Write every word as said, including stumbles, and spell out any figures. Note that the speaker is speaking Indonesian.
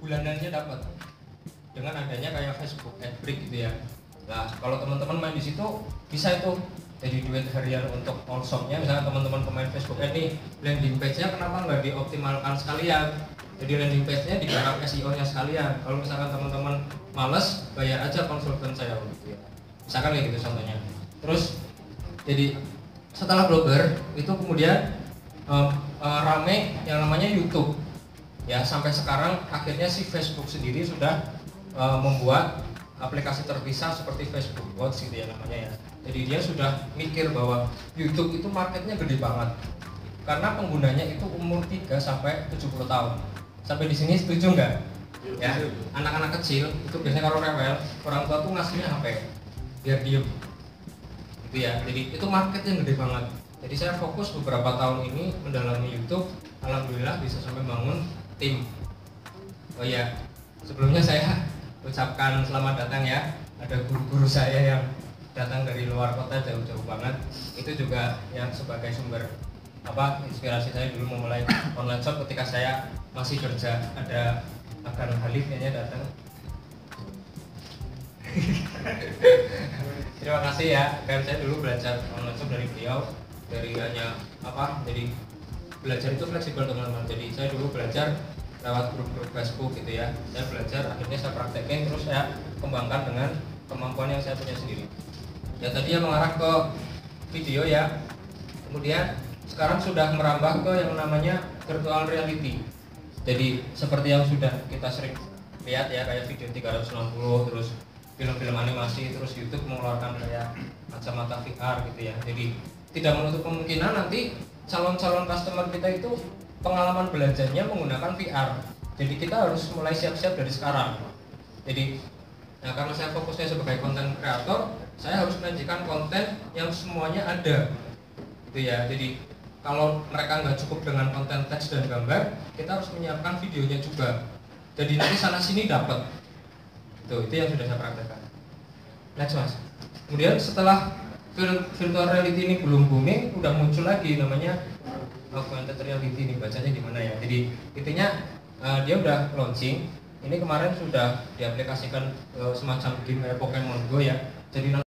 bulanannya dapat dengan adanya kayak Facebook Adbreak gitu ya. Nah kalau teman-teman main di situ bisa itu jadi duit harian untuk all shopnya. Misalnya teman-teman pemain Facebook Ad nih, landing page-nya kenapa nggak dioptimalkan sekalian? Jadi landing page-nya digarap S E O-nya sekalian. Kalau misalkan teman-teman males, bayar aja konsultan saya gitu ya. Misalkan kayak gitu contohnya. Terus jadi setelah blogger itu kemudian um, uh, rame yang namanya YouTube. Ya sampai sekarang akhirnya si Facebook sendiri sudah uh, membuat aplikasi terpisah seperti Facebook Watch gitu ya namanya ya. Jadi dia sudah mikir bahwa YouTube itu marketnya gede banget karena penggunanya itu umur tiga sampai tujuh puluh tahun. Sampai di sini setuju nggak? Ya, anak-anak kecil itu biasanya kalau rewel, orang tua tuh ngasihnya H P biar diem. Gitu ya. Jadi itu marketnya gede banget. Jadi saya fokus beberapa tahun ini mendalami YouTube. Alhamdulillah bisa sampai bangun tim. Oh iya, sebelumnya saya ucapkan selamat datang ya. Ada guru-guru saya yang datang dari luar kota jauh-jauh banget. Itu juga yang sebagai sumber apa inspirasi saya dulu memulai online shop ketika saya masih kerja. Ada akan Halif kayaknya datang. Terima kasih ya, kan saya dulu belajar online shop dari beliau, dari hanya apa, jadi belajar itu fleksibel teman-teman. Jadi saya dulu belajar lewat grup-grup Facebook gitu ya. Saya belajar, akhirnya saya praktekin, terus saya kembangkan dengan kemampuan yang saya punya sendiri. Ya tadi yang mengarah ke video ya. Kemudian sekarang sudah merambah ke yang namanya virtual reality. Jadi seperti yang sudah kita sering lihat ya, kayak video tiga ratus enam puluh, terus film-film animasi, terus YouTube mengeluarkan kayak kacamata V R gitu ya. Jadi tidak menutup kemungkinan nanti calon-calon customer kita itu pengalaman belajarnya menggunakan V R. Jadi kita harus mulai siap-siap dari sekarang. Jadi nah karena saya fokusnya sebagai konten kreator, saya harus menyajikan konten yang semuanya ada gitu ya. Jadi kalau mereka nggak cukup dengan konten teks dan gambar, kita harus menyiapkan videonya juga. Jadi nanti sana sini dapat. Tuh, itu yang sudah saya praktekkan. Next mas. Kemudian setelah virtual reality ini belum booming, udah muncul lagi namanya augmented reality. Ini bacanya gimana ya? Jadi intinya uh, dia udah launching. Ini kemarin sudah diaplikasikan uh, semacam game kayak Pokemon Go ya. Jadi